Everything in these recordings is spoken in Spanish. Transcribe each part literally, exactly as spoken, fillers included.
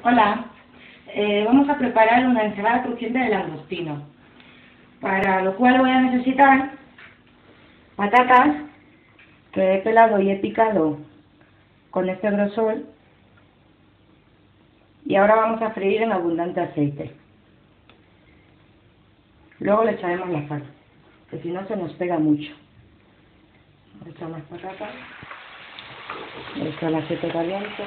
Hola, eh, vamos a preparar una ensalada crujiente de langostino, para lo cual voy a necesitar patatas que he pelado y he picado con este grosor, y ahora vamos a freír en abundante aceite. Luego le echaremos la sal, que si no se nos pega mucho. Vamos a echar las patatas, voy a echar el aceite caliente.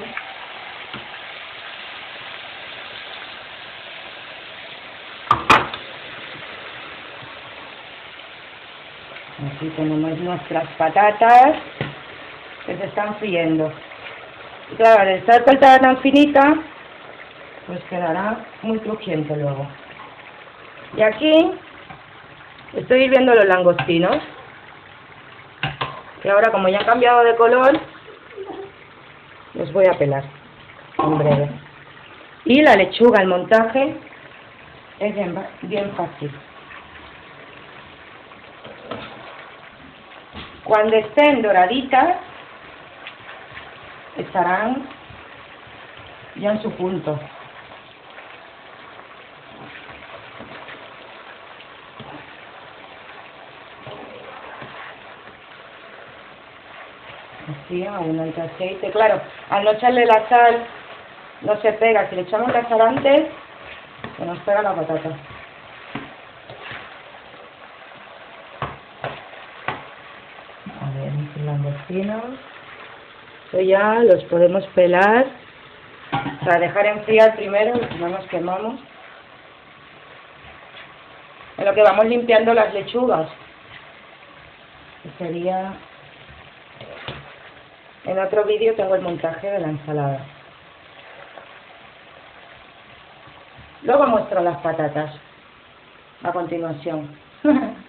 Aquí tenemos nuestras patatas que se están friendo. Y claro, al estar cortada tan finita, pues quedará muy crujiente luego. Y aquí estoy hirviendo los langostinos. Y ahora, como ya han cambiado de color, los voy a pelar en breve. Y la lechuga, el montaje es bien, bien fácil. Cuando estén doraditas, estarán ya en su punto. Así, abundante aceite. Claro, al no echarle la sal, no se pega. Si le echamos la sal antes, se nos pega la patata. A ver, mis langostinos. Esto ya los podemos pelar. Para dejar enfriar primero, si no nos quemamos. En lo que vamos limpiando las lechugas. Que sería... En otro vídeo tengo el montaje de la ensalada. Luego muestro las patatas a continuación.